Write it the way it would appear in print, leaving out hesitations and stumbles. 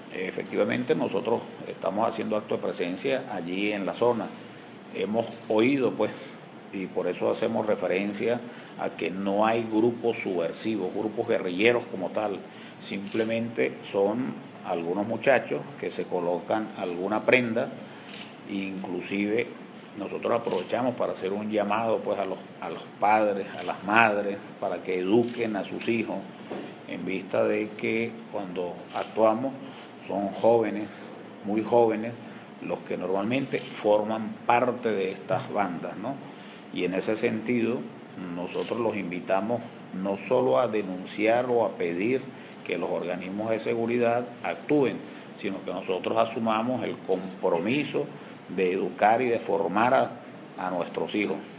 Efectivamente, nosotros estamos haciendo acto de presencia allí en la zona. Hemos oído, pues, y por eso hacemos referencia a que no hay grupos subversivos, grupos guerrilleros como tal. Simplemente son algunos muchachos que se colocan alguna prenda, inclusive nosotros aprovechamos para hacer un llamado, pues, a los padres, a las madres, para que eduquen a sus hijos, en vista de que cuando actuamos son jóvenes, muy jóvenes, los que normalmente forman parte de estas bandas, ¿no? Y en ese sentido, nosotros los invitamos no solo a denunciar o a pedir que los organismos de seguridad actúen, sino que nosotros asumamos el compromiso de educar y de formar a nuestros hijos.